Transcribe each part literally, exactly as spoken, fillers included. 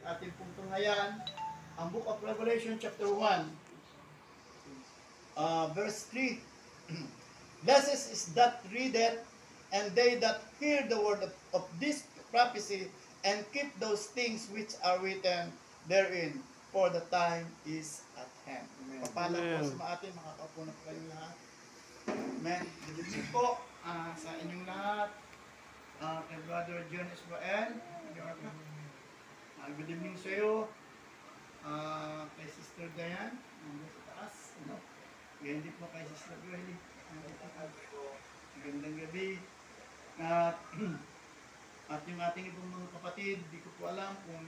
ating pong tunghayan, ang Book of Revelation chapter one, uh, verse three. Blessed is that readeth, and they that hear the word of, of this prophecy, and keep those things which are written therein, for the time is at hand. Papala po sa atin, makakaupo na po kayong lahat. Amen. Good po uh, sa inyong lahat. Uh, kay Brother John Israel, uh, good evening sa iyo. Uh, kay Sister Diane, nandun sa taas. Ano? Ganyan din po kay Sister Joely. Magandang gabi. At, at yung ating ibang mga kapatid, di ko po alam kung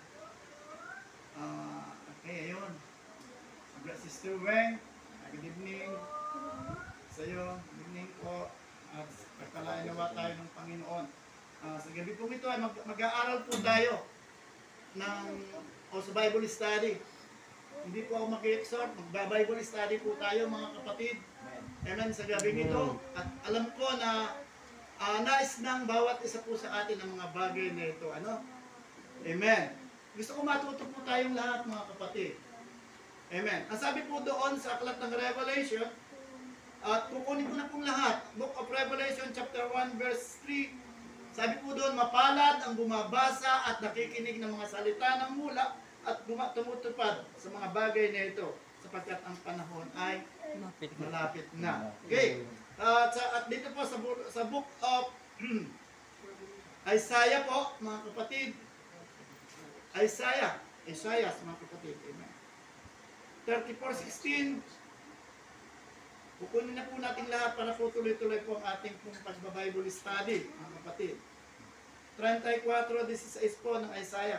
uh, okay, ayun. Sister Weng, good evening sa iyo. Good evening po. At pagkalain nawa tayo ng Panginoon. Uh, sa gabi po ito ay mag- mag-aaral po tayo ng o sa Bible study. Hindi po ako mag-exhort, mag-Bible study po tayo mga kapatid. Amen. Sa gabi ito. At alam ko na uh, nais ng bawat isa po sa atin ang mga bagay na ito. Ano? Amen. Gusto ko matuto po tayong lahat mga kapatid. Amen. Ang sabi po doon sa aklat ng Revelation, at kukunin ko na pong lahat. Book of Revelation chapter one verse three. Sabi po doon, mapalad ang bumabasa at nakikinig ng mga salita ng mula at tumutupad sa mga bagay na ito, sapagkat ang panahon ay malapit na. Okay. Uh, at dito po sa, sa book of Isaiah po, mga kapatid. Isaiah. Isaiah, mga kapatid. Amen. thirty-four sixteen. Kukunin na po natin lahat para po tuloy-tuloy po ang ating pong pag-Bible study, mga kapatid. thirty-four sixteen po ng Isaiah.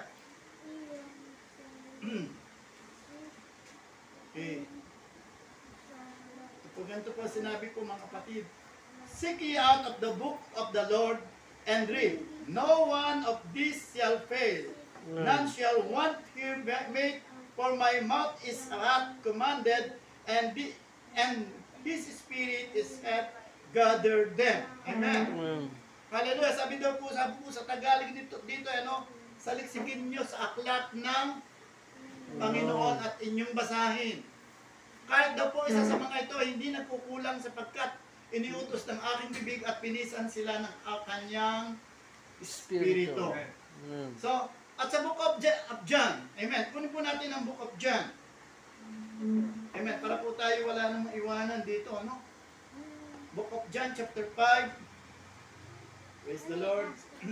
Okay. Ito po ganito po sinabi po mga kapatid. Seek ye out of the book of the Lord and read. No one of these shall fail. None shall want here made, for my mouth is hath commanded, and the, and His Spirit is hath gathered them. Amen. Mm. Hallelujah. Sabi daw po, sabi po sa Tagalog dito, dito ano, saliksikin nyo sa aklat ng Panginoon at inyong basahin. Kahit daw po isa sa mga ito, hindi nagkukulang sapagkat iniutos ng aking bibig at pinisan sila ng kanyang Espiritu. Mm. So, at sa book of John, amen. Kunin po natin ang book of John. Amen. Para po tayo wala nang maiwanan dito, ano? Book of John chapter five. Praise the Lord.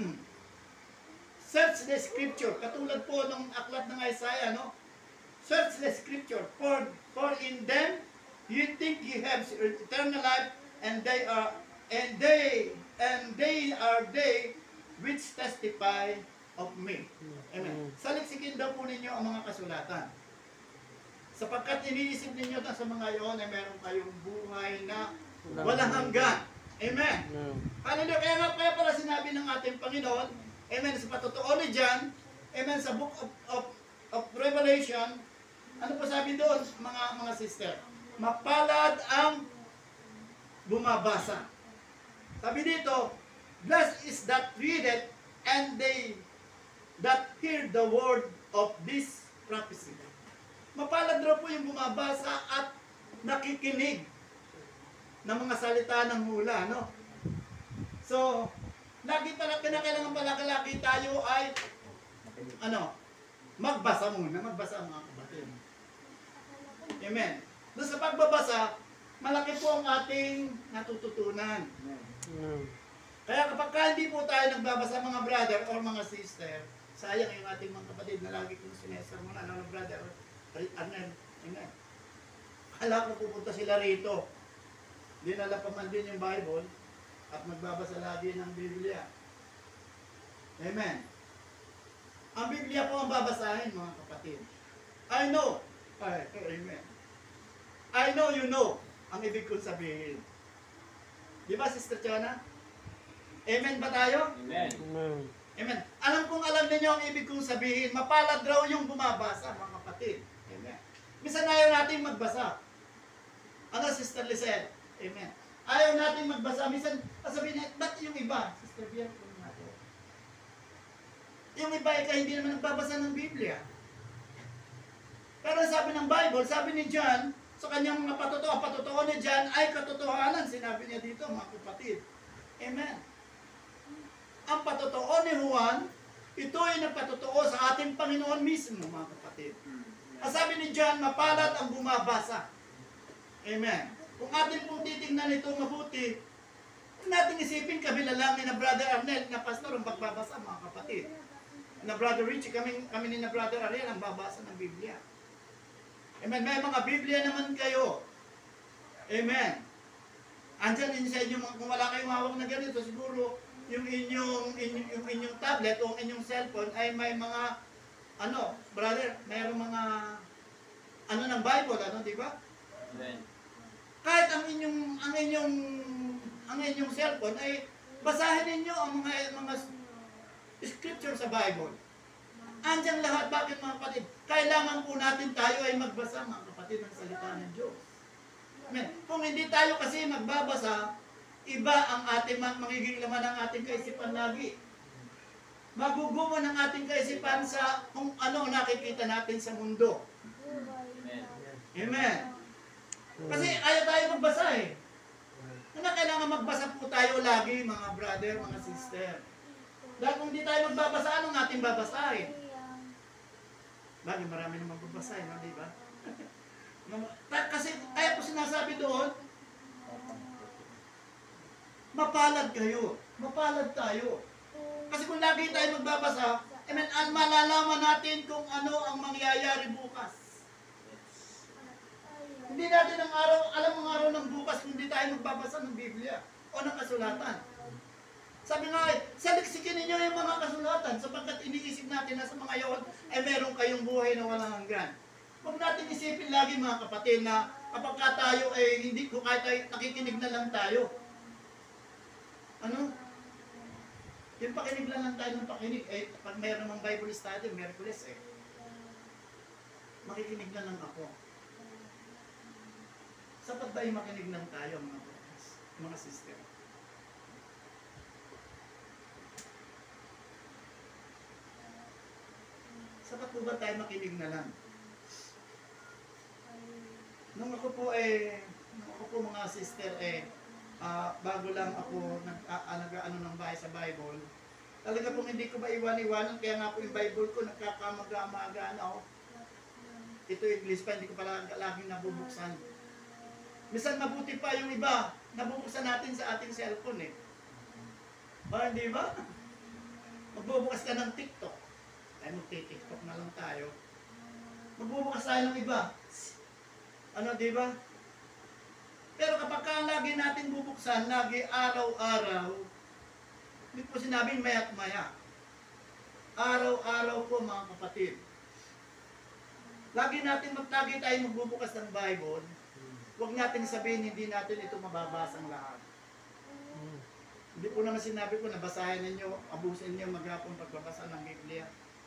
Search the scripture. Katulad po ng aklat ng Isaiah, no? Search the scripture. For, for in them you think you have eternal life, and they are and they and they are they which testify of me. Amen. Saliksikin daw po ninyo ang mga kasulatan. Sapagkat iniisip ninyo na sa mga iyon ay meron kayong buhay na walang hanggan. Amen. Hallelujah. Kaya nga kaya para sinabi ng ating Panginoon, amen, sa patotoo ni John, amen, sa book of, of, of Revelation, ano pa sabi doon, mga mga sister? Mapalad ang bumabasa. Sabi dito, blessed is that readeth, and they that hear the word of this prophecy. Mapalad raw po yung bumabasa at nakikinig ng mga salita ng hula, no? So, lagi pala, kinakailangan pala lagi tayo ay, ano, magbasa muna, magbasa mga kapatid. Amen. Doon sa pagbabasa, malaki po ang ating natututunan. Kaya kapag ka hindi po tayo nagbabasa mga brother or mga sister, sayang yung ating mga kapatid na lagi kong sinesar mo na, ano, brother, amen, amen. Kala ko pupunta sila rito. Dinala pa man din yung Bible at magbabasa lagi ng Biblia. Amen. Ang Biblia po ang babasahin, mga kapatid. I know. Ay, amen. I know you know ang ibig kong sabihin. Di ba, Sister Chana? Amen ba tayo? Amen. Amen. Alam kong alam ninyo ang ibig kong sabihin. Mapalad raw yung bumabasa, mga kapatid. Amen. Minsan ayaw natin magbasa. Ano, Sister Lisette? Amen. Ayaw natin magbasa. Minsan, sabihin natin, ba't yung iba? Sister Bian, kung natin. yung iba ay hindi naman nagbabasa ng Biblia. Pero sabi ng Bible, sabi ni John, sa kanyang mga patotoo, patotoo ni John ay katotohanan. Sinabi niya dito, mga kapatid. Amen. Ang patotoo ni Juan, ito ay nagpatotoo sa ating Panginoon mismo, mga kapatid. Ang sabi ni John, mapalad ang bumabasa. Amen. Kung atin pong titignan ito mabuti, kung natin isipin, kabila lang ni na Brother Arnel, na pastor, ang pagbabasa, mga kapatid. Na Brother Richie, kami, kami ni na Brother Ariel, ang babasa ng Biblia. Amen. May mga Biblia naman kayo. Amen. Andyan din sa inyo, kung wala kayong hawak na ganito, siguro yung inyong, inyong, yung inyong tablet o inyong cellphone ay may mga, ano, brother, mayroong mga, ano ng Bible, ano, di ba? Amen. Kahit ang inyong, ang inyong, ang inyong cellphone ay basahin ninyo ang mga, mga scripture sa Bible. Andiyan lahat. Bakit, mga kapatid? Kailangan po natin tayo ay magbasa, mga kapatid, ng salita ng Diyos. Amen. Kung hindi tayo kasi magbabasa, iba ang ating magiging laman ng ating kaisipan lagi. Magugumo ng ating kaisipan sa kung ano nakikita natin sa mundo. Amen. Amen. Kasi ayaw tayo magbasa eh. Kaya kailangan magbasa po tayo lagi, mga brother, mga sister. Dahil kung hindi tayo magbabasa, anong ating babasahin? Bakit marami namang babasahin, no? Di ba? Kasi kaya po sinasabi doon, mapalad kayo. Mapalad tayo. Kasi kung lagi tayo magbabasa, I mean, malalaman natin kung ano ang mangyayari bukas. Hindi natin ang araw, alam ang araw ng bukas kung hindi tayo magbabasa ng Biblia o ng kasulatan. Sabi nga, saliksikin ninyo yung mga kasulatan sapagkat iniisip natin na sa mga yaon ay meron kayong buhay na walang hanggan. Huwag natin isipin lagi, mga kapatid, na kapag tayo ay hindi ko kahit tayo, nakikinig na lang tayo. Ano? Yung pakinig lang lang tayo ng pakinig. Eh, pag mayroon ng Bible study, Merkulis eh. Makikinig na lang ako. Sapat ba yung makinig lang tayo, mga brothers, mga sister? Sapat po ba tayo makinig na lang? Nung ako po eh, nung ako po mga sister eh, uh, bago lang ako nag, uh, nag-ano ng bahay sa Bible, talaga pong hindi ko ba iwan-iwanan, kaya nga po yung Bible ko nagkakamaga-maga na ako. Ito English pa, hindi ko pala laging nabubuksan. Minsan mabuti pa yung iba, nabubuksan natin sa ating cellphone eh. Ba, hindi ba? Magbubukas ka ng TikTok. Ay, magti-TikTok na lang tayo. Magbubukas tayo ng iba. Ano, di ba? Pero kapag ka lagi natin bubuksan, lagi araw-araw, hindi po sinabing maya't maya. Araw-araw po, mga kapatid. Lagi natin maglagi tayo magbubukas ng Bible. Huwag natin sabihin, hindi natin ito mababasang lahat. Hmm. Hindi po naman sinabi ko na basahin ninyo, abusin ninyo maghapon pagbabasa ng Biblia.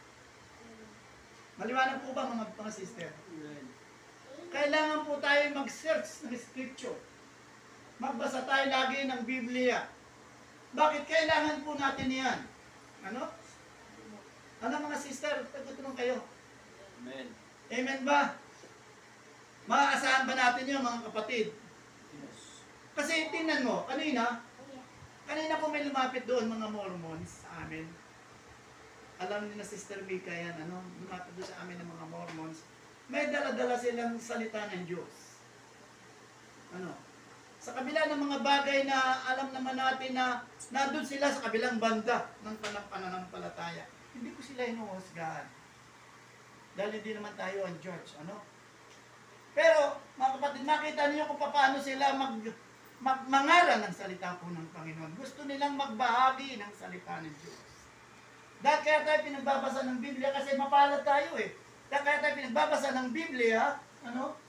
Maliwanag po ba, mga, mga sister? Kailangan po tayo mag-search ng Scripture. Magbasa tayo lagi ng Biblia. Bakit kailangan po natin yan? Ano? Ano, mga sister? Pagkutunong kayo. Amen. Amen ba? Maaasahan ba natin yun, mga kapatid? Yes. Kasi tingnan mo, kanina, kanina po may lumapit doon mga Mormons sa amin. Alam niyo na Sister Mika yan, ano? Lumapit doon sa amin ng mga Mormons. May dala-dala silang salita ng Diyos. Ano? Sa kabila ng mga bagay na alam naman natin na nandun sila sa kabilang banda ng pananampalataya. Hindi ko sila inuhusgahan. Dahil hindi naman tayo ang judge, ano? Pero, mga kapatid, makita niyo kung paano sila mag, mag mangaral ng salita po ng Panginoon. Gusto nilang magbahagi ng salita ng Diyos. Dahil kaya tayo pinagbabasa ng Biblia kasi mapalad tayo eh. Dahil kaya tayo pinagbabasa ng Biblia, ano?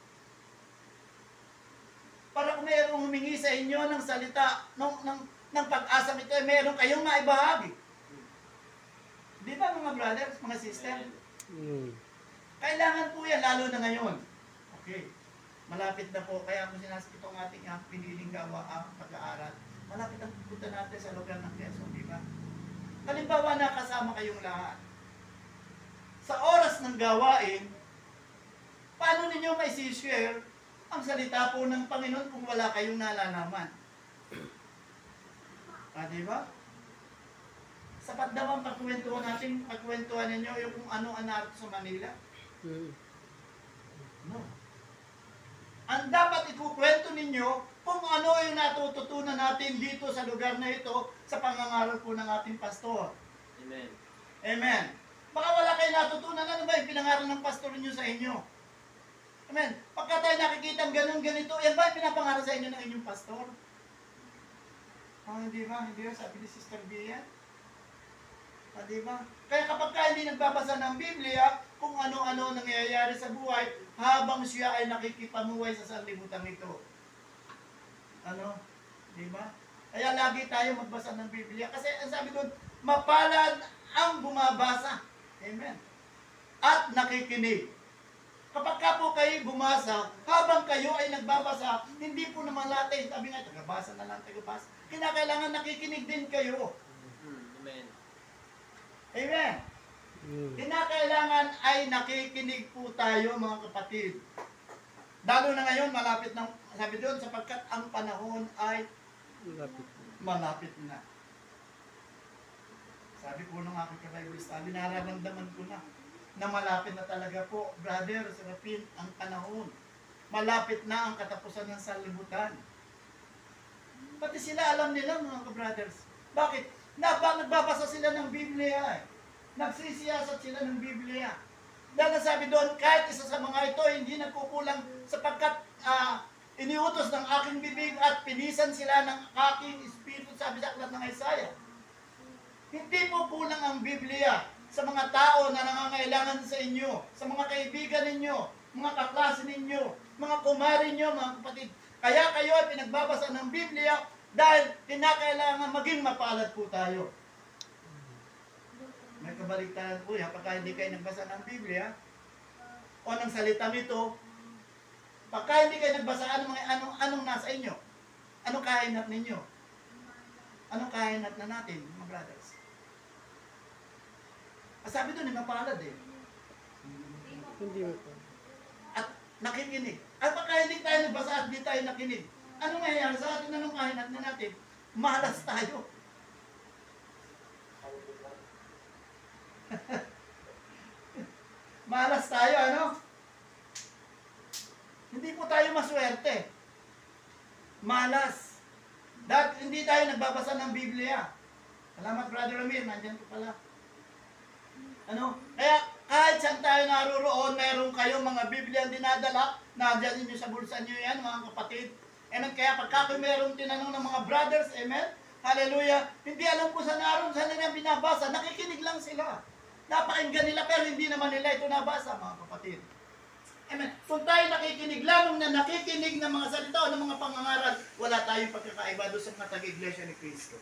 Para kung mayroong humingi sa inyo ng salita, ng, ng, ng pag-asang ito, eh, mayroong kayong maibahagi. Di ba, mga brothers, mga sister? Mm. Kailangan po yan, lalo na ngayon. Okay. Malapit na po. Kaya kung sinasabi itong ating uh, piniling gawa ang uh, pag-aaral, malapit ang pupunta natin sa lugar ng Quezon, di ba? Halimbawa na kasama kayong lahat. sa oras ng gawain, paano ninyo mai-share ang salita po ng Panginoon kung wala kayong nalalaman? Ah, di ba? Sapat daw ang pagkwentuhan natin, pagkwentuhan ninyo yung kung ano ang narito sa Manila? No. Ang dapat ikukwento ninyo kung ano yung natututunan natin dito sa lugar na ito sa pangangaral po ng ating pastor. Amen. Amen. Baka wala kayo natutunan, ano ba yung pinangaral ng pastor niyo sa inyo? Amen. Pagka tayo nakikita ganun ganito, yan ba yung pinapangaral sa inyo ng inyong pastor? Ah, hindi ba? Hindi ba? Sabi ni Sister Bia. Ah, di ba? Kaya kapag ka hindi nagbabasa ng Biblia, kung ano-ano nangyayari sa buhay, habang siya ay nakikipamuhay sa sanlibutan ito. Ano? Di ba? Kaya lagi tayo magbasa ng Biblia. Kasi ang sabi doon, mapalad ang bumabasa. Amen. At nakikinig. Kapag ka po kayo bumasa, habang kayo ay nagbabasa, hindi po naman lahat, sabi nga, tagabasa na lang, tagabasa. Kinakailangan nakikinig din kayo. Amen. Amen. Kinakailangan ay nakikinig po tayo, mga kapatid. Lalo na ngayon, malapit na, sabi doon, sapagkat ang panahon ay malapit, malapit na. Sabi po ng aking ka-Bible study, nararamdaman ko na na malapit na talaga po, Bro.Serafin, ang panahon. Malapit na ang katapusan ng sanlibutan. Pati sila alam nila, mga ka-brothers. Bakit? Naba, nagbabasa sila ng Biblia eh. Nagsisiyasat sila ng Biblia. Dahil sabi doon, kahit isa sa mga ito, hindi nagkukulang sapagkat uh, iniutos ng aking bibig at pinisan sila ng aking espiritu, sabi sa aklat ng Isaiah. Hindi po kulang ang Biblia sa mga tao na nangangailangan sa inyo, sa mga kaibigan ninyo, mga kaklase ninyo, mga kumari ninyo, mga kapatid. Kaya kayo ay pinagbabasa ng Biblia dahil kinakailangan maging mapalad po tayo. May kabaligtaran po yan, pagka hindi kayo nagbasa ng Biblia o ng salita nito, pagka hindi kayo nagbasa, anong, anong, anong nasa inyo? Anong kahinat ninyo? Anong kahinat na natin, mga brothers? Sabi doon, mapalad eh. Hindi mo po. At nakikinig. At baka hindi tayo nagbasa at hindi tayo nakinig. Ano mayayari sa atin? Anong kahinat na natin? Malas tayo. Malas tayo, ano? Hindi po tayo maswerte. Malas. Dahil hindi tayo nagbabasa ng Biblia. Salamat, Brother Amir. Nandyan ko pala. Ano? Kaya kahit saan tayo naroroon, meron kayong mga Biblia ang dinadala, nandiyan ninyo sa bulsa niyo yan, mga kapatid. Amen. Kaya pagka meron tinanong ng mga brothers, amen, hallelujah, hindi alam ko sa naroon, saan nila binabasa, nakikinig lang sila. Napakinggan nila, pero hindi naman nila ito nabasa, mga kapatid. Amen. Kung tayo nakikinig lamang na nakikinig ng mga salita o ng mga pangangaral, wala tayong pagkakaiba doon sa mga tag-iglesia ni Cristo.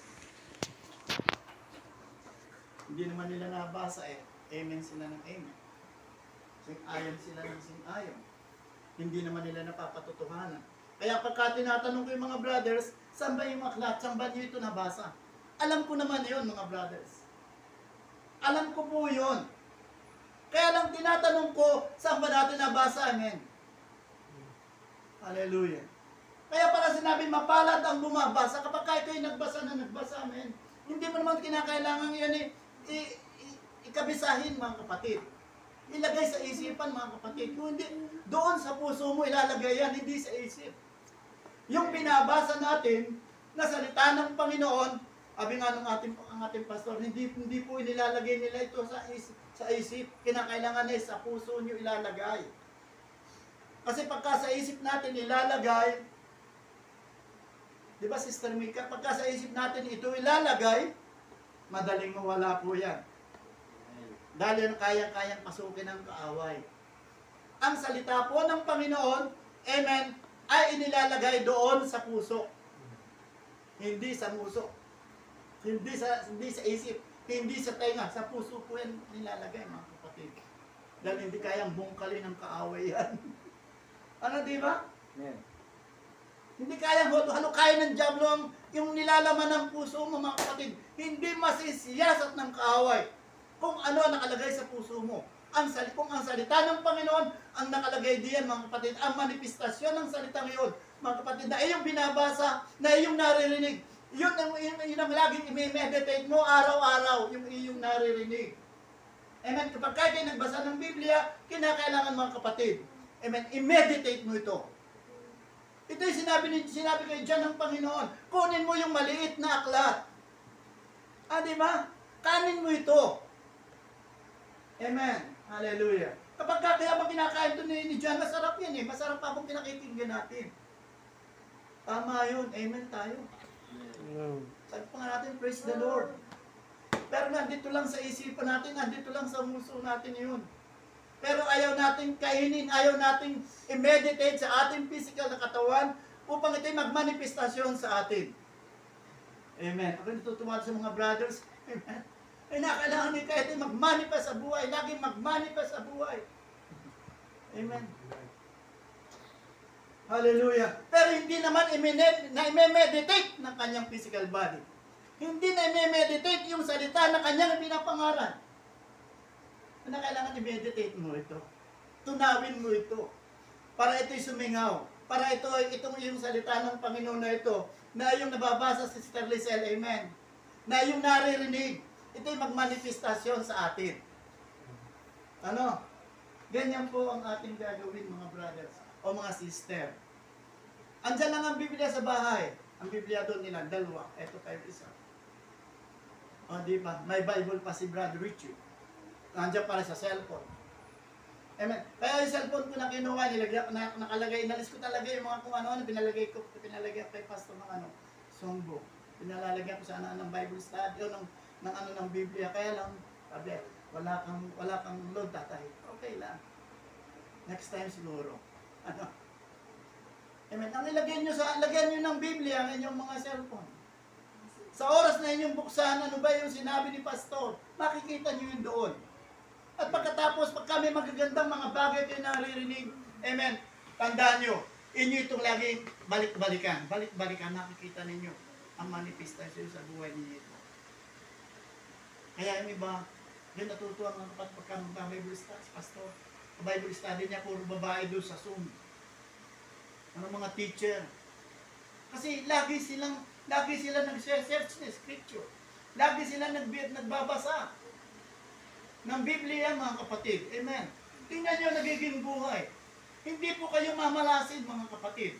Hindi naman nila nabasa eh. Amen sila ng amen. Sing-ayon sila ng sing-ayon. Hindi naman nila napapatotohanan. Kaya pagka tinatanong ko yung mga brothers, saan ba yung aklat? Saan ba nyo ito nabasa? Alam ko naman yun, mga brothers. Alam ko po yun. Kaya lang tinatanong ko, saan ba natin nabasa? Amen. Hallelujah. Kaya para sinabi, mapalad ang bumabasa kapag kahit kayo nagbasa na nagbasa, amen. Hindi mo naman kinakailangan yan eh, i- i- ikabisahin, mga kapatid. Ilagay sa isipan, mga kapatid. Kung hindi, doon sa puso mo ilalagay yan, hindi sa isip. Yung binabasa natin na salita ng Panginoon, sabi nga ng ating, ang ating pastor, hindi, hindi po inilalagay nila ito sa isip, sa isip. Kinakailangan eh, sa puso nyo ilalagay. Kasi pagka sa isip natin ilalagay, di ba, Sister Mika, pagka sa isip natin ito ilalagay, madaling mawala po yan. Dahil kayang-kayang pasukin ng kaaway. Ang salita po ng Panginoon, amen, ay inilalagay doon sa puso. Hindi sa muso. Hindi sa, hindi sa isip. Hindi sa tenga. Sa puso po yan nilalagay, mga kapatid. Dahil hindi kayang bungkalin ng kaaway yan. Ano, di ba? Amen. Hindi kayang halo-halo, kaya ng diablo ang yung nilalaman ng puso mo, mga kapatid. Hindi masisiyasat ng kaaway kung ano ang nakalagay sa puso mo. ang salita, kung ang salita ng Panginoon ang nakalagay diyan, mga kapatid, ang manifestasyon ng salita ngayon, mga kapatid, na iyong binabasa, na iyong naririnig, yun ang, yun, yun ang laging i-meditate mo araw-araw, yung iyong naririnig. Amen. Kapag kayo nagbasa ng Biblia, kinakailangan mga kapatid, amen, i-meditate mo ito. Ito yung sinabi, ni, sinabi kayo dyan ng Panginoon, kunin mo yung maliit na aklat. Ah, di ba? Kanin mo ito. Amen. Hallelujah. Kapag kaya bang kinakain ito ni, ni John, masarap yan eh. Masarap pa kung pinakikinggan natin. Tama yun. Amen tayo. Amen. Sabi pa nga natin, praise the Lord. Pero nandito lang sa isipan natin, nandito lang sa muso natin yun. Pero ayaw nating kainin, ayaw nating i-meditate sa ating physical na katawan upang ito'y magmanifestasyon sa atin. Amen. Ako natutuwa sa mga brothers. Amen. Ay nakailangan ni kahit ito'y magmanifest sa buhay, laging magmanifest sa buhay. Amen. Hallelujah. Pero hindi naman i-meditate ng kanyang physical body. Hindi na i-meditate yung salita na kanyang pinapangaral. Na kailangan i-meditate mo ito. Tunawin mo ito. Para ito'y sumingaw. Para ito, itong yung salita ng Panginoon na ito, na yung nababasa si Sister Lizelle, amen. Na yung naririnig, ito'y magmanifestasyon sa atin. Ano? Ganyan po ang ating gagawin, mga brothers o mga sister. Andyan lang ang Biblia sa bahay. Ang Biblia doon nila, dalawa. Ito kayo isa. O, di ba? May Bible pa si Brother Richie. Nandiyan para sa cellphone. Amen. Kaya yung cellphone ko na kinuha, nilagay, na, nakalagay, inalis ko talaga yung mga kung ano, ano, pinalagay ko, pinalagay kay pastor ng ano, songbook. Pinalalagyan ko sa ano, ng Bible study, o ng, ng ano, ng Biblia. Kaya lang, sabi, wala kang, wala kang load, tatay. Okay lang. Next time siguro. Ano? Amen. Ang ilagay nyo sa, lagyan nyo ng Biblia ang inyong mga cellphone. Sa oras na inyong buksan, ano ba yung sinabi ni pastor? Makikita nyo yun doon. At pagkatapos, pag kami magagandang mga bagay kayo naririnig, amen, tandaan nyo, inyo itong laging balik-balikan. Balik-balikan, nakikita ninyo ang manifestation sa buhay ninyo ito. Kaya yung iba, yun natutuwa mga kapag pagka mag-Bible study, pastor, Bible study niya, puro babae doon sa Zoom. Ano mga teacher. Kasi lagi silang, lagi sila nag-search ng scripture. Lagi sila nag nagbabasa ng Biblia, mga kapatid. Amen. Tingnan nyo, nagiging buhay. Hindi po kayo mamalasin, mga kapatid.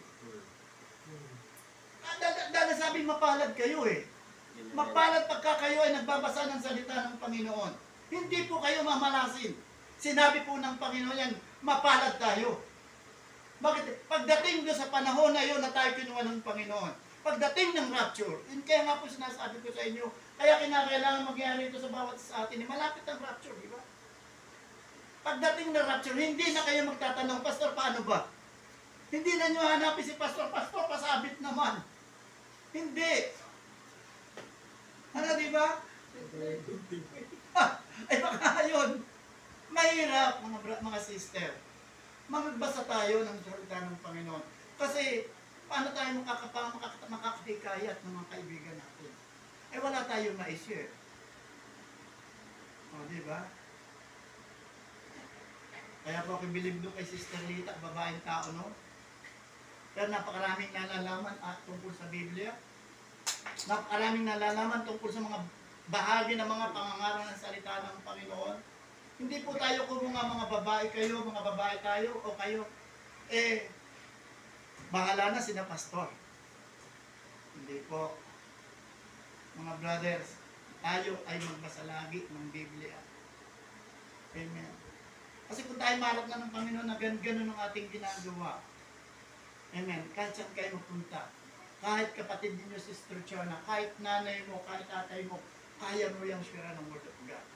Dahil sabi, mapalad kayo eh. Mapalad pagka kayo ay nagbabasa ng salita ng Panginoon. Hindi po kayo mamalasin. Sinabi po ng Panginoon yan, mapalad tayo. Bakit? Pagdating doon sa panahon na yun na tayo kinuha ng Panginoon, pagdating ng rapture, yun kaya nga po sinasabi ko sa inyo, kaya kinakailangan magyari ito sa bawat sa atin, eh, malapit ang rapture, di ba? Pagdating ng rapture, hindi na kayo magtatanong, Pastor, paano ba? Hindi na nyo hanapin si Pastor, Pastor, pasabit naman. Hindi. Ano, di ba? Ah, ay baka yun. Mahirap, mga, mga sister. Magbasa tayo ng salita ng Panginoon. Kasi, paano tayo makakapa, makaka, makakahikayat ng mga kaibigan natin? Eh, wala tayong ma-share. O, di ba? Kaya po ako bilib doon kay Sister Lita, babaeng tao, no? Pero napakaraming nalalaman at tungkol sa Biblia. Napakaraming nalalaman tungkol sa mga bahagi ng mga pangangaral ng salita ng Panginoon. Hindi po tayo kung mga mga babae kayo, mga babae tayo, o kayo, eh, bahala na sina pastor. Hindi po. Mga brothers, tayo ay magbasa lagi ng Biblia. Amen. Kasi kung tayo marap na ng Panginoon na gan-ganon ang ating ginagawa, amen, kahit saan kayo magpunta, kahit kapatid ninyo, Sister Chona, kahit nanay mo, kahit tatay mo, kaya mo yung share ng Word of God.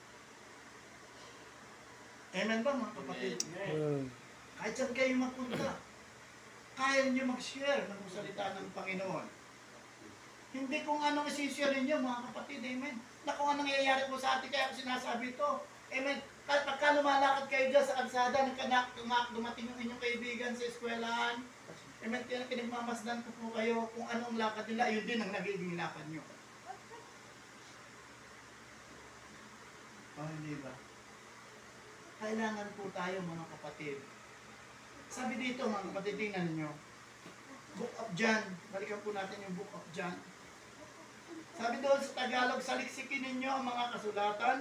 Amen ba mga kapatid? Amen. Kahit saan kayo magpunta, kaya nyo mag-share ng salita ng Panginoon. Hindi kung anong isi-share ninyo mga kapatid, amen. Na kung anong nangyayari po sa atin, kaya ako sinasabi ito, amen. Kahit pagka lumalakad kayo dyan sa kalsada, nagkanak, dumating yung inyong kaibigan sa eskwelahan, amen, pinagmamasdan ko po kayo kung anong lakad nila, yun din ang nagiging lakad nyo. O, hindi ba? Kailangan po tayo mga kapatid. Sabi dito mga kapatid, tingnan ninyo. Book of John. Balikan po natin yung Book of John. Sabi doon sa Tagalog, saliksikin ninyo ang mga kasulatan.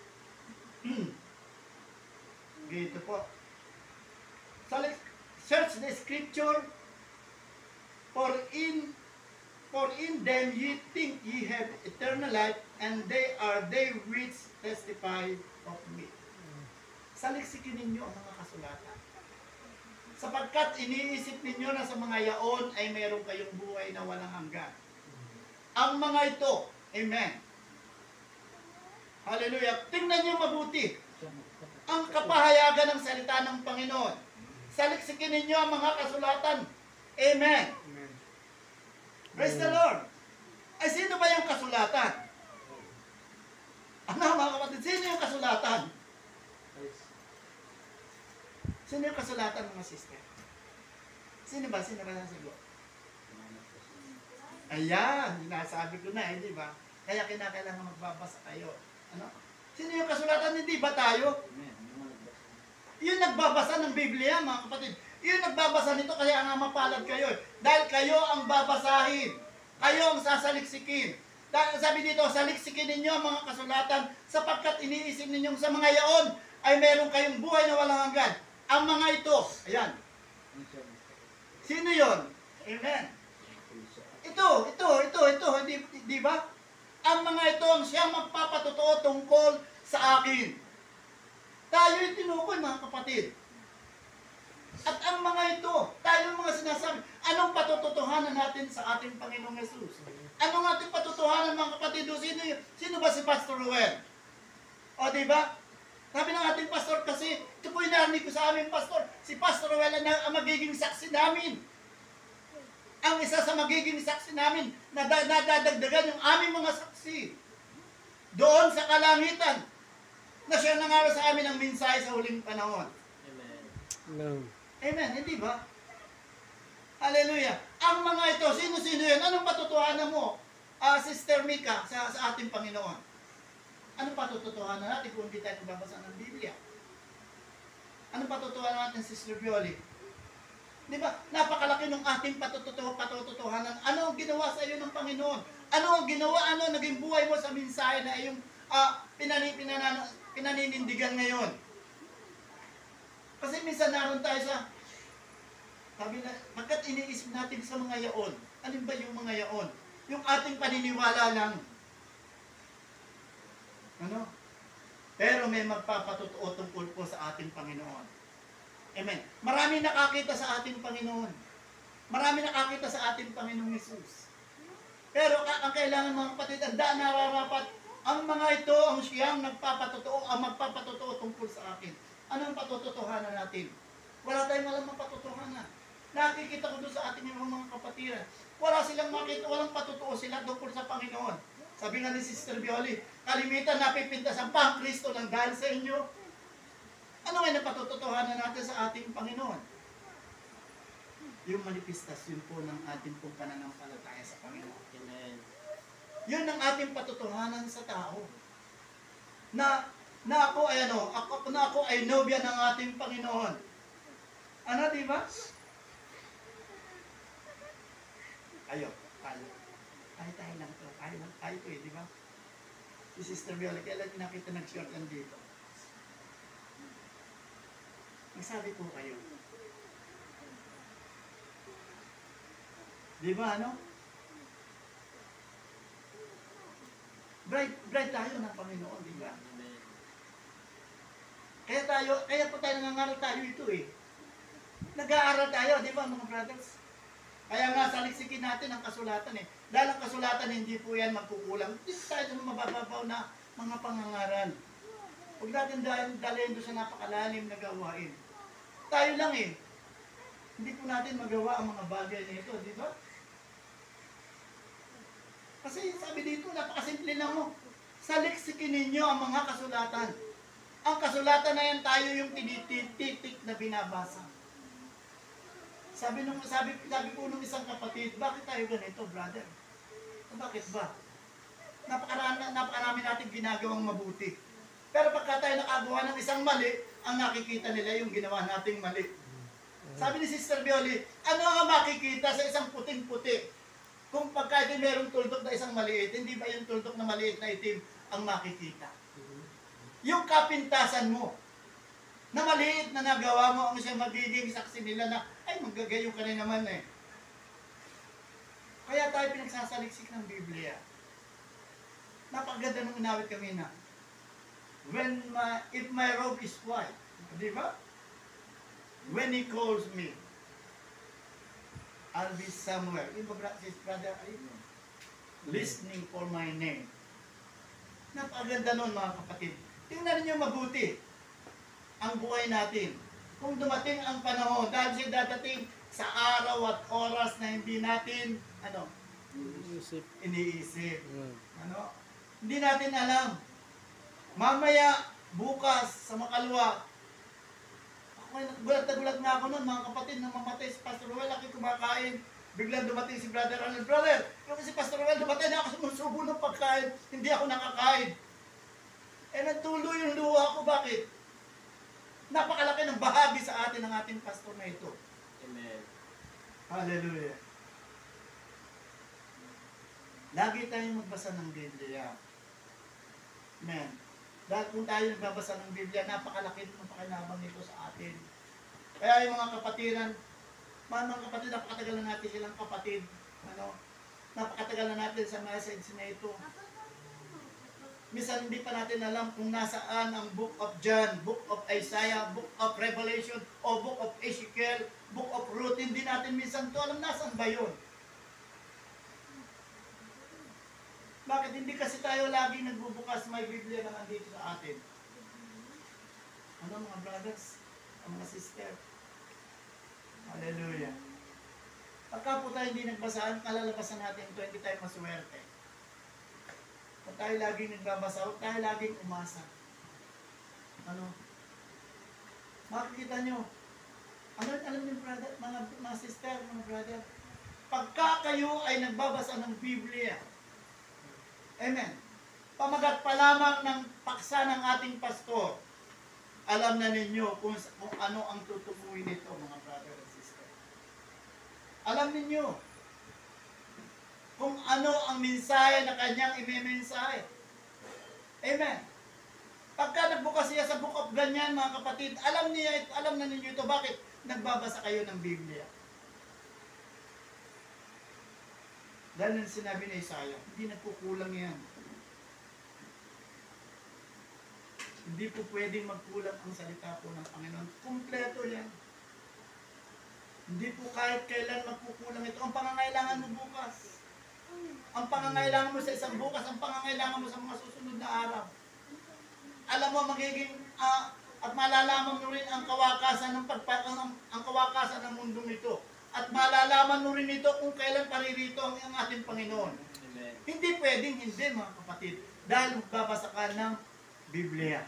Dito po. Salik, search the scripture, for in for in them ye think ye have eternal life, and they are they which testify of me. Saliksikin ninyo ang mga kasulatan. Sapagkat iniisip ninyo na sa mga yaon ay meron kayong buhay na walang hanggan. Ang mga ito, amen. Hallelujah. Tingnan niyo mabuti ang kapahayagan ng salita ng Panginoon. Saliksikin ninyo ang mga kasulatan. Amen. Amen. Praise the Lord. Ay, sino ba yung kasulatan? Ano mga kapatid? Sino yung kasulatan? Sino yung kasulatan mga sister? Sino ba? Sino ba nasigo? Ayan, sinasabi ko na, hindi ba? Kaya kinakailangan magbabasa kayo. Ano? Sino yung kasulatan? Hindi ba tayo? Yung nagbabasa ng Biblia, mga kapatid. Yung nagbabasa nito, kaya nga mapalad kayo. Dahil kayo ang babasahin. Kayo ang sasaliksikin. Dahil sabi dito, saliksikin ninyo ang mga kasulatan sapagkat iniisip ninyong sa mga yaon ay meron kayong buhay na walang hanggan. Ang mga ito, ayan. Sino yon? Amen. Ito, ito, ito, ito, hindi, di ba? Ang mga ito ang siyang magpapatotoo tungkol sa akin. Tayo yung tinukoy, mga kapatid. At ang mga ito, tayo yung mga sinasabi, anong patututuhanan natin sa ating Panginoong Yesus? Anong ating patutuhanan, mga kapatid? Sino, sino ba si Pastor Ruel? O, di ba? Sabi ng ating pastor kasi, ito po yung narinig ko sa aming pastor, si Pastor Ruel ang, ang magiging saksi namin. Ang isa sa magiging saksi namin, na nadadagdagan yung aming mga saksi. Doon sa kalangitan, na siya nangaro sa amin ang mensahe sa huling panahon. Amen. No. Amen, hindi ba? Hallelujah. Ang mga ito, sino-sino yan? Anong patutuhanan mo, uh, Sister Mika, sa, sa ating Panginoon? Anong patutuhanan natin kung hindi tayo nagbabasa ng Biblia? Anong patutuhanan natin, Sister Bioli? Di ba? Napakalaki ng ating patututuh patutuhanan. Ano ang ginawa sa iyo ng Panginoon? Ano ang ginawa, ano naging buhay mo sa mensahe na iyong uh, pinani, pinana, pinaninindigan ngayon? Kasi minsan naroon tayo sa, sabi na, pagkat iniisip natin sa mga yaon, alin ba yung mga yaon? Yung ating paniniwala lang. Ano? Pero may magpapatotoo tungkol po sa ating Panginoon. Amen. Marami nakakita sa ating Panginoon. Marami nakakita sa ating Panginoong Yesus. Pero ang kailangan mga kapatid, ang daan nararapat, ang mga ito ang siyang nagpapatotoo, ang magpapatotoo tungkol sa akin. Anong patututuhanan natin? Wala tayong alam ng patutuhanan. Nakikita ko doon sa ating mga kapatiran. Wala silang makita, walang patotoo sila tungkol sa Panginoon. Sabi nga ni Sister Bioli, kalimitan napipintasan pa ang Kristo ng dahil sa inyo. Ano nga napatututuhanan natin sa ating Panginoon? Yung manifestasyon po ng ating pong pananampalataya sa Panginoon. Amen. Yun ang ating patutuhanan sa tao. Na, na ako ay ano, ako, na ako ay nobya ng ating Panginoon. Ano, di ba? Ayo, tayo. Tayo tayo lang to. Tayo lang tayo to eh, di ba? Si Sister Viola, kailan nakita nag-short lang dito? Magsabi po kayo. Di ba, ano? Bright, bright tayo ng Panginoon, di ba? Amen. Kaya tayo, kaya po tayo nangangaral tayo ito eh. Nag-aaral tayo, di ba mga brothers? Kaya nga saliksikin natin ang kasulatan eh. Dahil ang kasulatan hindi po yan magkukulang. Hindi tayo ng mabababaw na mga pangangaral. Huwag natin dalhin doon sa napakalalim na gawain. Tayo lang eh. Hindi po natin magawa ang mga bagay nito, di ba? Kasi sabi dito, napakasimple lang mo. Saliksikin ninyo ang mga kasulatan. Ang kasulatan na yan tayo yung tinititik na binabasa. Sabi nung sabi sabi po nung isang kapatid, bakit tayo ganito, brother? Bakit ba? Napakarami napakarami nating ginagawang mabuti. Pero pagka tayo nakagawa ng isang mali, ang nakikita nila yung ginawa nating mali. Sabi ni Sister Bioli, ano ang makikita sa isang puting-puti? Kung pagka merong tuldok na isang maliit, hindi ba yung tuldok na maliit na itim ang makikita? Yung kapintasan mo, na maliit na nagawa mo, ang siya magiging saksi nila na, ay, magagayo ka rin naman eh. Kaya tayo pinagsasaliksik ng Biblia. Napakaganda nung inawit kami na, when my, if my robe is white, di ba? When He calls me, I'll be somewhere. Yung ba, sis, brother, ay, listening for my name. Napakaganda nun, mga kapatid. Tingnan niyo mabuti ang buhay natin. Kung dumating ang panahon, dahil siya dadating sa araw at oras na hindi natin, ano, Iniisip. iniisip. Mm. Ano? Hindi natin alam. Mamaya, bukas, sa makalwa, ako, gulat na gulat nga ako nun, mga kapatid, nang mamatay si Pastor Ruel, ako kumakain. Biglang dumating si Brother Arnold, Brother, yung si Pastor Ruel, dumating na ako sumusubo ng pagkain, hindi ako nakakain. Eh, nagtuloy yung luha ko, bakit? Napakalaki ng bahagi sa atin ng ating pastor na ito. Amen. Hallelujah. Lagi tayong magbasa ng Biblia. Amen. Dahil kung tayo nagbabasa ng Biblia, napakalaki ng pakinabang nito sa atin. Kaya yung mga kapatiran, mga kapatid, napakatagal na natin silang kapatid. Ano? Napakatagal na natin sa message na ito. Minsan hindi pa natin alam kung nasaan ang Book of John, Book of Isaiah, Book of Revelation, o Book of Ezekiel, Book of Ruth. Hindi natin minsan ito alam nasaan ba yun. Bakit hindi kasi tayo lagi nagbubukas may Biblia na nandito sa atin? Ano mga brothers, ang mga sister? Hallelujah. Pagka po tayo hindi nagbasaan, kalalabasan natin twenty tayo maswerte. Huwag tayo laging nagbabasa, huwag tayo laging umasa. Ano? Makikita nyo, ano, alam niyo brother, mga, mga sister, mga brother, pagka kayo ay nagbabasa ng Biblia, amen, pamagat pa lamang ng paksa ng ating pastor, alam na ninyo kung, kung ano ang tutubuhin nito, mga brother and sister. Alam ninyo, kung ano ang mensahe na kanyang imimensahe. Amen. Pagka nagbukas siya sa book of ganyan, mga kapatid, alam niya, alam na ninyo ito, bakit nagbabasa kayo ng Biblia? Dahil nang sinabi ni Isaiah, hindi nagkukulang yan. Hindi po pwedeng magkulang ang salita po ng Panginoon. Kumpleto yan. Hindi po kahit kailan magkukulang ito. Ang pangangailangan mo bukas. Ang pangangailangan mo sa isang bukas, ang pangangailangan mo sa mga susunod na araw. Alam mo, magiging, uh, at malalaman mo rin ang kawakasan ng pagpa, ang, ang kawakasan ng mundong ito. At malalaman mo rin ito kung kailan paririto ang, ang ating Panginoon. Amen. Hindi pwedeng hindi, mga kapatid, dahil magbabasa ka ng Biblia.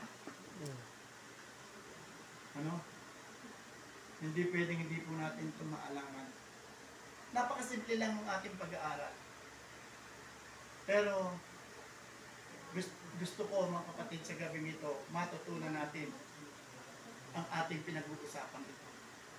Ano? Hindi pwedeng hindi po natin ito maalangan. Napakasimple lang ng ating pag-aaral. Pero, gusto, gusto ko mga kapatid sa gabing ito, matutunan natin ang ating pinag-uusapan ito.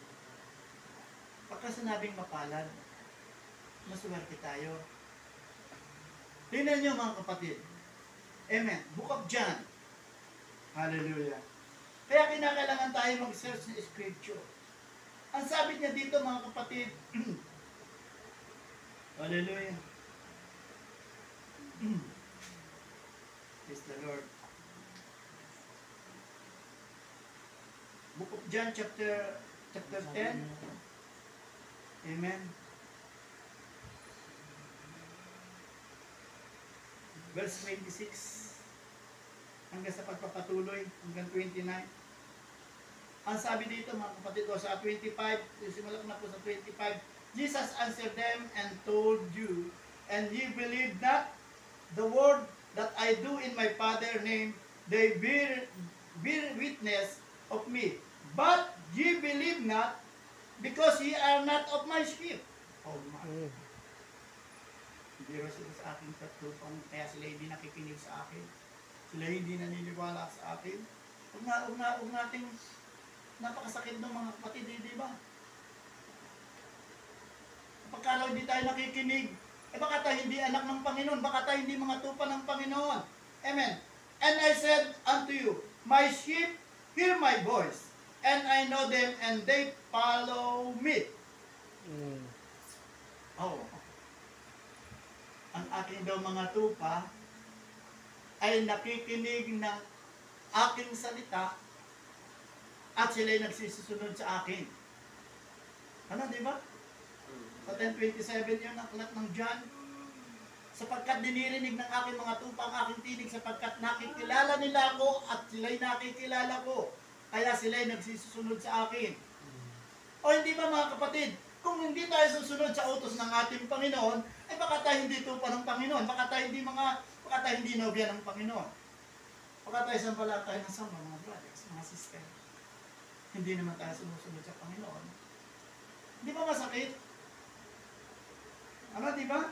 Pagka sinabing mapalad, maswerte tayo. Tingnan nyo mga kapatid. Amen. Book of John. Hallelujah. Kaya kinakailangan tayo mag-search ng Scripture. Ang sabi niya dito mga kapatid, hallelujah. Praise the Lord. Book of John chapter chapter ten. Amen. Verse twenty-six hanggang sa pagpapatuloy hanggang twenty-nine. Ang sabi dito mga kapatid ko sa twenty-five, simula na po sa twenty-five, Jesus answered them and told you, and ye believe not the word that I do in my Father's name, they bear, bear witness of me. But ye believe not, because ye are not of my sheep. Oh my. Mm. Biro sila sa aking katupang, kaya sila hindi nakikinig sa akin. Sila hindi naniniwala sa akin. Huwag na, huwag na, huwag nating napakasakit ng mga kapatid, eh, di ba? Pagka hindi tayo nakikinig, eh baka tayo hindi anak ng Panginoon, baka tayo hindi mga tupa ng Panginoon. Amen. And I said unto you, my sheep hear my voice, and I know them, and they follow me. Mm. Oh. Ang aking daw mga tupa ay nakikinig ng aking salita at sila'y nagsisusunod sa akin. Ano, di ba? Sa ten twenty-seven yun, ang aklat ng John. Sapagkat dinirinig ng aking mga tupa ang aking tinig, sapagkat nakikilala nila ako at sila'y nakikilala ko. Kaya sila'y nagsisusunod sa akin. O hindi ba mga kapatid, kung hindi tayo susunod sa utos ng ating Panginoon, ay baka tayo hindi tupa ng Panginoon, baka tayo hindi mga, baka tayo hindi nobya ng Panginoon. Baka tayo sampalatay ng sama, mga brothers, mga sister. Hindi naman tayo sumusunod sa Panginoon. Di ba masakit? Ano, di ba?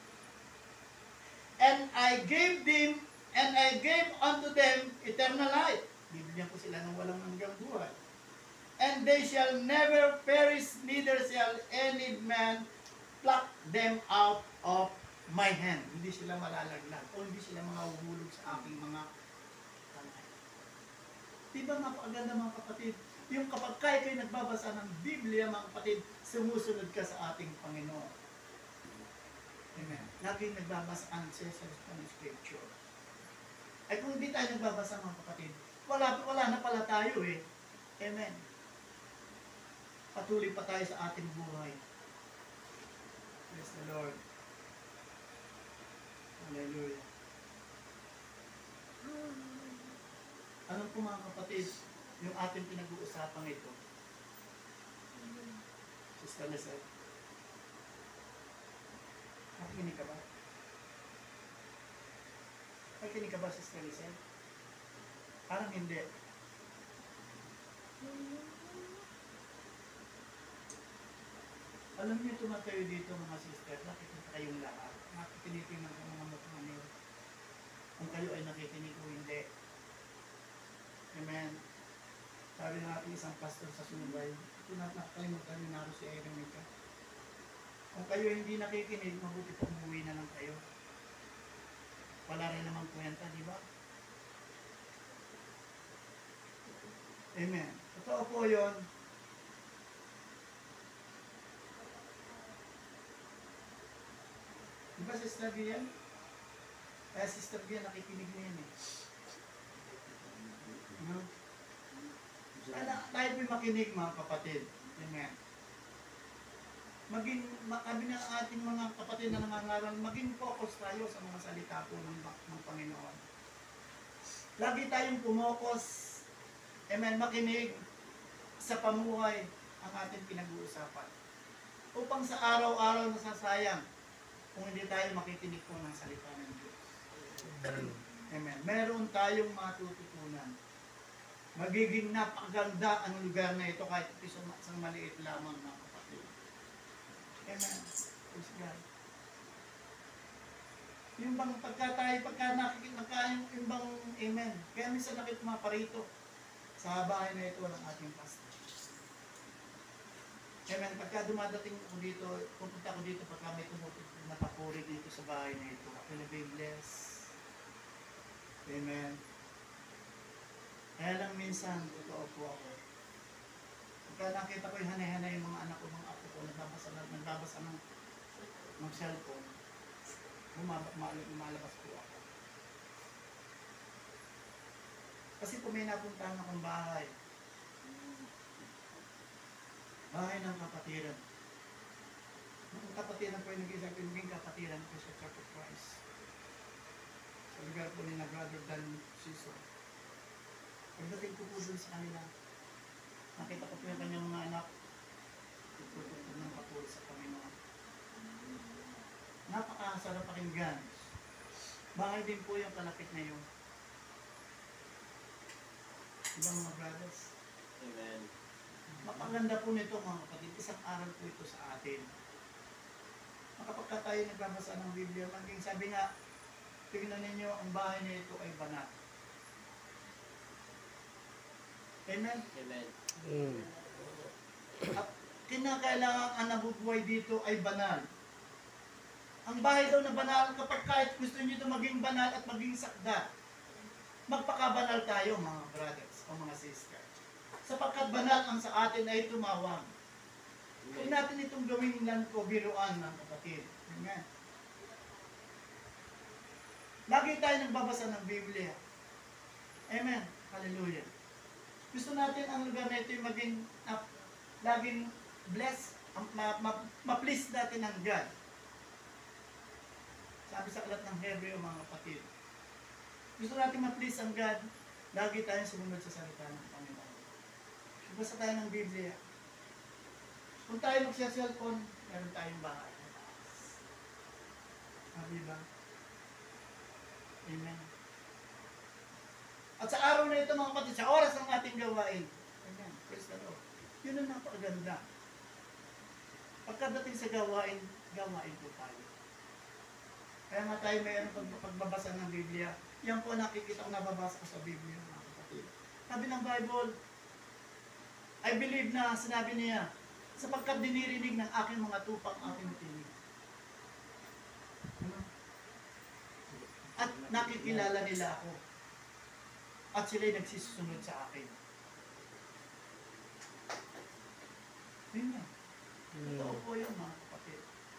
And I gave them, and I gave unto them eternal life. Bibigyan ko sila ng walang hanggang buhay. And they shall never perish, neither shall any man pluck them out of my hand. Hindi sila malalaglag, o hindi sila mahuhulog sa aking mga kamay. Di ba napakaganda mga kapatid? Yung kapag kayo kayo nagbabasa ng Biblia mga kapatid, sumusunod ka sa ating Panginoon. Amen. Laging nagbabasa ka ng Scripture. Ay kung hindi tayo nagbabasa mga kapatid, wala, wala na pala tayo eh. Amen. Patuloy pa tayo sa ating buhay. Praise the Lord. Hallelujah. Anong po mga kapatid, yung ating pinag-uusapang ito? Sister Lizette. Nakikinig ka ba? Nakikinig ka ba, Sister Lizette? Parang hindi. Alam niyo, tumatayo dito mga sister, nakikita kayong lahat. Nakikinitingnan ko mga mukha niyo. Kung kayo ay nakikinig o hindi. Amen. Sabi ng ating isang pastor sa Sunubay, ito na nakakalimutan niyo naro si Eremika. Kung kayo hindi nakikinig, mabuti po umuwi na lang kayo. Wala rin namang kwenta, di ba? Amen. Totoo po yun. Di ba, Sister Gian? Kaya Sister Gian, nakikinig na yan eh. No? Kaya tayo po'y makinig mga kapatid. Amen. Maging, kami ng ating mga kapatid na nangangaral, maging focus tayo sa mga salita po ng, ng Panginoon. Lagi tayong pumokos, amen, makinig sa pamuhay ang ating pinag-uusapan. Upang sa araw-araw nasasayang, kung hindi tayo makikinig po ng salita ng Diyos. Amen. Meron tayong matututunan. Magiging napakaganda ang lugar na ito kahit isang maliit lamang ng kapatid. Amen. Praise God. Yung bang pagka tayo, pagka nakikita yung, yung bang, amen. Kaya minsan nakit mga parito sa bahay na ito ng ating pastor. Amen. Pagka dumadating ako dito, pupunta ako dito pagka may tumututok na papuri dito sa bahay na ito. Ako na be blessed. Amen. Kaya lang minsan, totoo po ako. Pagka nakita ko yung hanay-hanay yung mga anak ko, mga apo ko, nagbabasa, nagbabasa ng, ng cellphone, lumalabas po ako. Kasi kung may napuntahan akong bahay, bahay ng kapatiran. Ang kapatiran po yung nag-isang pinaging kapatiran ko sa Church of Christ. Sa lugar po ni na Brother Dan Siso. Pagdating ko po dun sa kanila, nakita ko po yung kanyang mga anak, tututugtog ng papuri sa Panginoon. Napakasarap pakinggan. Bahay din po yung kalapit na yun. Diba mga brothers? Amen. Mapaganda po nito mga kapatid, isang aral po ito sa atin. Makapagka tayo nagbabasa ng Biblia, maging sabi nga, tingnan ninyo, ang bahay na ito ay banal. Amen? Amen. Mm. At kinakailangan ang nabubuhay dito ay banal. Ang bahay daw na banal, kapag kahit gusto nyo ito maging banal at maging sakda, magpakabanal tayo mga brothers o mga sisters. Sapagkat banal ang sa atin ay tumawag. Huwag natin itong gawin lang ko biruan ng kapatid. Amen. Lagi tayo nagbabasa ng Biblia. Amen. Hallelujah. Gusto natin ang lugar na ito maging uh, laging blessed, ma-please ma, ma natin ng God. Sabi sa aklat ng Hebreo, mga kapatid, gusto natin ma-please ang God, lagi tayong sumunod sa salita ng Panginoon. Basta tayo ng Biblia. Kung tayo magsiya-cellphone, meron tayong bahay. Sabi ba? Amen. At sa araw na ito, mga kapatid, sa oras ng ating gawain, amen, praise the Lord, yun ang napakaganda. Pagkadating sa gawain, gawain po tayo. Kaya nga tayo mayroon pag, pagbabasa ng Biblia, yan po nakikita ko nababasa ko sa Biblia, mga kapatid. Sabi ng Bible, I believe na sinabi niya, sapagkat dinirinig ng aking mga tupak aking tinig. At nakikilala nila ako. At sila'y nagsisusunod sa akin. Yun yan. Totoo po yun, mga kapatid.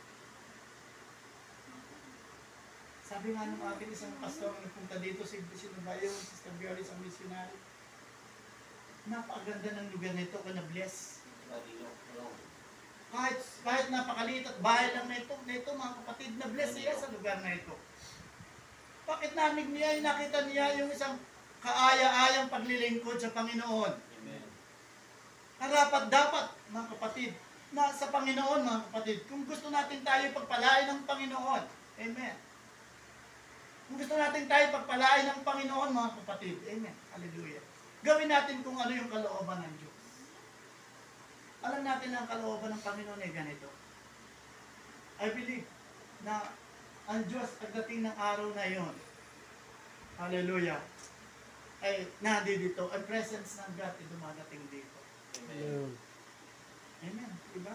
Sabi nga nung akin isang pastor na nagpunta dito, si sino ba yung Sister Bialis, ang missionary. Napakaganda ng lugar nito, ka na-bless. Kahit, kahit napakaliit at bahay lang na ito, na ito, mga kapatid, na-bless siya sa lugar na ito. Bakit nanig niya, nakita niya yung isang kaaya-ayang paglilingkod sa Panginoon. Amen. Karapat dapat, mga kapatid, na sa Panginoon, mga kapatid, kung gusto natin tayo pagpalain ng Panginoon, amen. Kung gusto natin tayo pagpalain ng Panginoon, mga kapatid, amen, hallelujah. Gawin natin kung ano yung kalooban ng Diyos. Alam natin ang kalooban ng Panginoon ay ganito. I believe na ang Diyos pagdating ng araw na yon, hallelujah, ay nandito, ang presence ng God ay dumadating dito. Amen. Amen. Diba?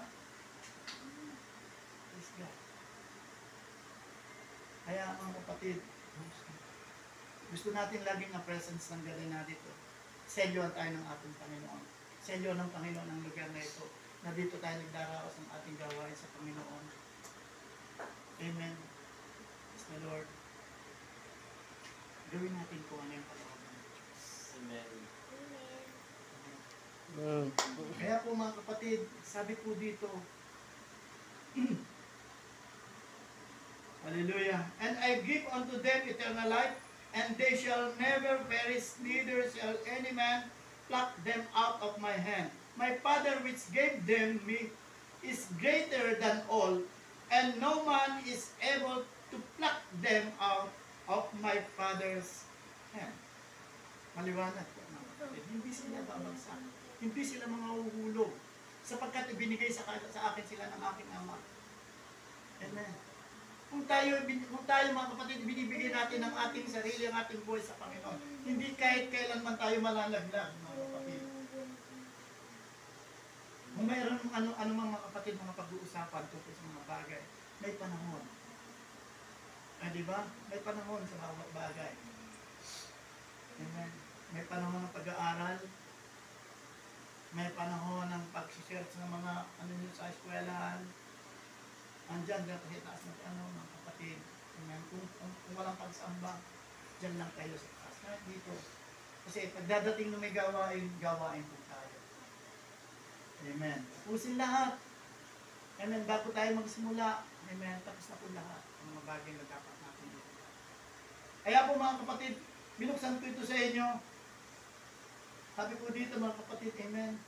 Praise God. Kaya mga kapatid, gusto natin laging ang presence ng God ay nandito. Selyoan tayo ng ating Panginoon. Selyo ng Panginoon ang lugar na ito, na dito tayo nagdaraos ng ating gawain sa Panginoon. Amen. Praise the Lord. Gawin natin kung ano yung kalooban ng Diyos. Amen. Mm. Kaya po mga kapatid, sabi po dito, hallelujah, and I give unto them eternal life, and they shall never perish, neither shall any man pluck them out of my hand. My Father which gave them me is greater than all, and no man is able to pluck them out of my Father's hand. Maliwanag po, mga kapatid. Hindi sila babagsak. Hindi sila mga uhulog. Sapagkat ibinigay sa, sa akin sila ng aking Ama. Amen. Kung tayo, kung tayo mga kapatid, binibigay natin ang ating sarili, ang ating buhay sa Panginoon, hindi kahit kailanman tayo malalaglag, mga kapatid. Kung mayroon ano, ano mga kapatid, mga pag-uusapan tungkol sa mga bagay, may panahon. Ah, di ba? May panahon sa bawat bagay. Amen. May panahon ng pag-aaral. May panahon ng pag-search ng mga ano nyo sa eskwelahan. Andyan, dyan kasi taas ng ano, mga kapatid. Amen. Kung, kung, kung walang pagsamba, dyan lang tayo sa taas. Kahit dito. Kasi pagdadating na may gawain, gawain po tayo. Amen. Tapusin lahat. Amen. Bago tayo magsimula, amen, tapos na po lahat ang mga bagay na dapat natin dito. Kaya po mga kapatid, binuksan ko ito sa inyo. Sabi po dito mga kapatid, amen.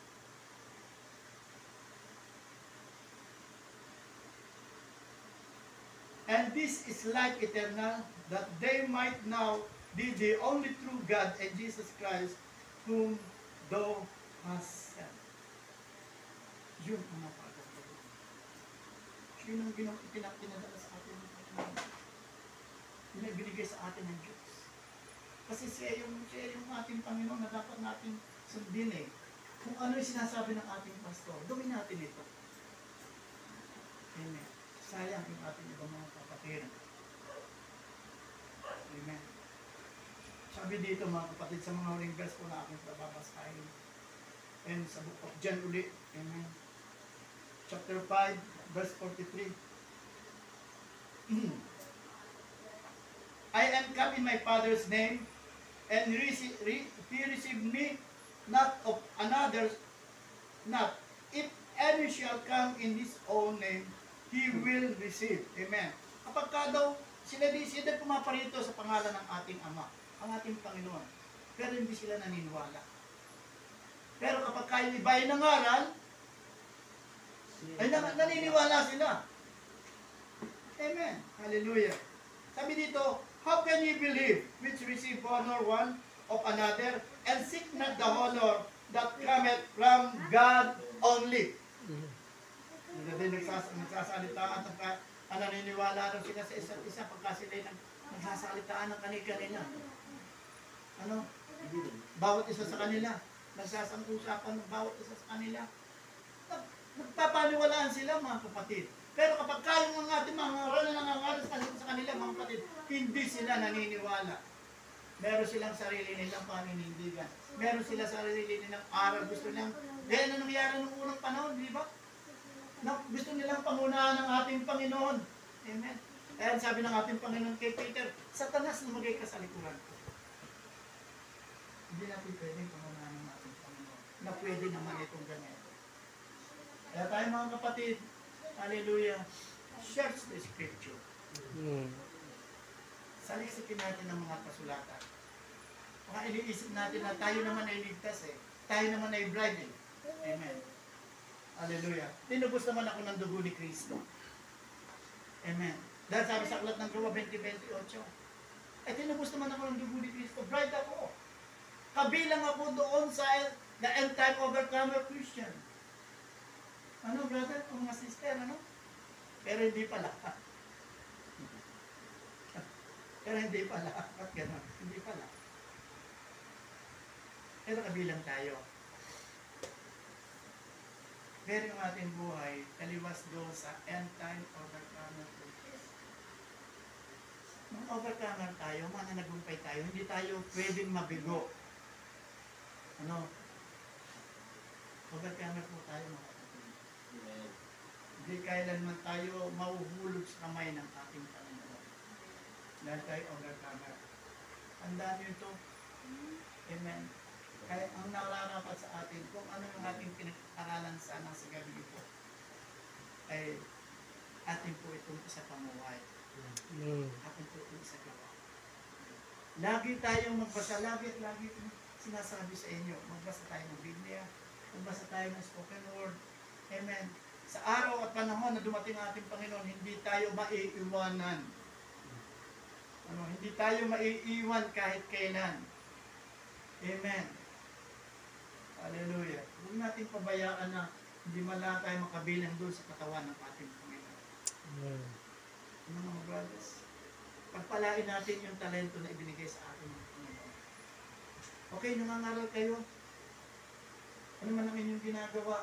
And this is life eternal, that they might now be the only true God and Jesus Christ, whom thou hast sent. Yun ang napakaganda. Yun ang pinapinadala sa atin ng Panginoon. Yun ang binigay sa atin ng Diyos. Kasi siya yung, siya yung ating Panginoon na dapat natin sundin eh. Kung ano yung sinasabi ng ating pastor, gawin natin ito. Amen. Sayang yung ating ibang mga kapatid. Amen. Sabi dito mga kapatid sa mga huling verse po na aking pababasahin. And sa book of John ulit. Amen. Chapter five, verse forty-three. I am come in my Father's name, and receive, re, he received me not of another, not. If any shall come in his own name, he will receive. Amen. Kapag ka daw, sila di sila pumaparito sa pangalan ng ating Ama, ang ating Panginoon. Pero hindi sila naniniwala. Pero kapag kayo iba ay nangaral, ay nan naniniwala sila. Amen. Hallelujah. Sabi dito, how can you believe which receive honor one of another and seek not the honor that cometh from God only? Sila din nagsas nagsasalitaan at naniniwala rin sila sa isa't isa pagka sila nagsasalitaan ng kanina. Ano? Bawat isa sa kanila. Nagsasang-usapan ng bawat isa sa kanila. Nagpapaniwalaan sila mga kapatid. Pero kapag kayong mga ating mga oral na nangangaral sa kanila mga kapatid, hindi sila naniniwala. Meron silang sarili nilang paninindigan. Meron sila sarili nilang aral. Gusto nilang, dahil na nangyari nung unang panahon, di ba? Na, gusto nilang pangunahan ng ating Panginoon. Amen. Kaya sabi ng ating Panginoon kay Peter, Satanas na magay ka sa likuran ko. Hindi natin pwedeng pangunahan ng ating Panginoon. Na pwede naman itong ganito. Kaya tayo mga kapatid, hallelujah, search the scripture. Mm. Salisipin natin ng mga kasulatan. Baka iniisip natin na tayo naman ay ligtas eh. Tayo naman ay bride eh. Amen. Hallelujah. Tinubos naman ako ng dugo ni Kristo. Amen. Dahil sabi sa aklat ng Roma twenty twenty-eight, eh tinubos naman ako ng dugo ni Kristo. Bride ako. Kabilang ako doon sa the end time overcomer Christian. Ano brother? O mga sister, ano? Pero hindi pala. Pero hindi pala. Ba't gano'n? Hindi pala. Pero kabilang tayo. Pero yung ating buhay, kaliwas doon sa end time overcomer Christian. Nung overcomer tayo, mananagumpay tayo, hindi tayo pwedeng mabigo. Ano? Overcomer po tayo mga kapatid. Amen. Hindi kailanman tayo mahuhulog sa kamay ng ating Panginoon. Dahil tayo overcomer. Tandaan niyo ito. Amen. Kaya ang nararapat sa atin, kung ano yung ating pinag-aralan sana sa gabi ito, ay atin po itong isa pamuhay. Mm. Atin po itong isa gawa. Lagi tayong magbasa, lagi at lagi itong sinasabi sa inyo. Magbasa tayo ng Biblia, magbasa tayo ng spoken word. Amen. Sa araw at panahon na dumating ang ating Panginoon, hindi tayo maiiwanan. Ano, hindi tayo maiiwan kahit kailan. Amen. Hallelujah. Huwag natin pabayaan na hindi mala tayo makabilang doon sa katawan ng ating Panginoon. Mm. Ano mga brothers? Pagpalain natin yung talento na ibinigay sa ating Panginoon. Okay, nangangaral kayo. Ano man ang inyong ginagawa?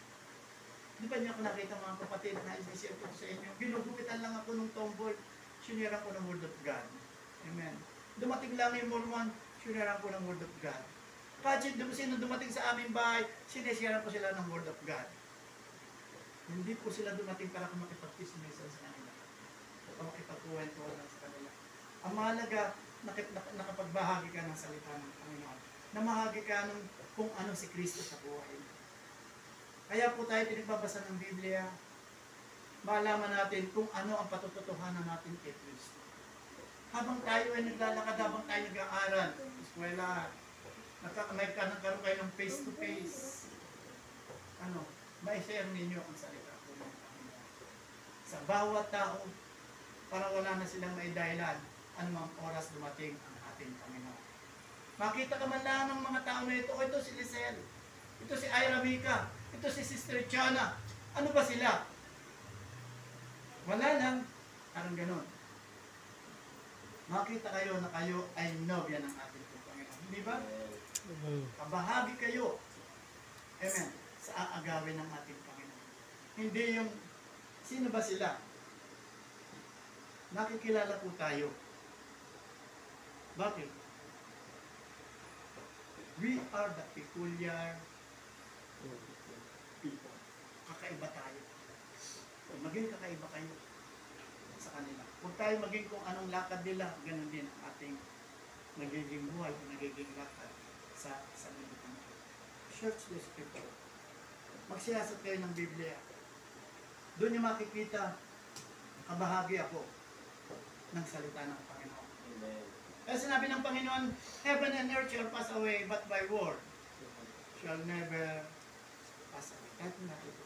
Di ba niyo ako nakita mga kapatid na isisip ko sa inyo? Ginugupitan lang ako ng tomboy. Sinira ko ng Word of God. Amen. Dumating lang yung Mormon. Sinira ko ng Word of God. Kahit sino dumating sa aming bahay, sinisiran ko sila ng Word of God. Hindi po sila dumating para kung makipag-kismisan sa kanila. O makipag-kuwentuhan sa kanila. Ang mahalaga, nakip, nak, nakapagbahagi ka ng salita ng Panginoon. Namahagi ka ng kung ano si Kristo sa buhay. Kaya po tayo pinagbabasa ng Biblia, malaman natin kung ano ang patututuhanan natin kay Kristo. Habang tayo ay naglalakad, habang tayo nag-aaral, eskwela, nagkakaroon kayo ng face-to-face, ano, ma-share ninyo ang salita po ng Panginoon. Sa bawat tao, para wala na silang maidahilan, anumang oras dumating ang ating Panginoon. Makita ka man lang ng mga tao na ito, o ito si Lisel, ito si Ira Mika, ito si Sister Chana, ano ba sila? Wala lang, parang ganon. Makita kayo na kayo ay nobya ng ating Panginoon. Hindi ba? Amen. Kabahagi kayo. Amen. Sa aagawin ng ating Panginoon. Hindi yung, sino ba sila? Nakikilala po tayo. Bakit? We are the peculiar people. Kakaiba tayo. Maging kakaiba kayo sa kanila. Huwag tayo maging kung anong lakad nila, ganun din ang ating nagiging buhay o nagiging lakad sa sa mundo. Search the scripture. Magsiyasat kayo ng Biblia. Doon niyo makikita, kabahagi ako ng salita ng Panginoon. Amen. Kaya sinabi ng Panginoon, heaven and earth shall pass away, but my word shall never pass away. Kahit natin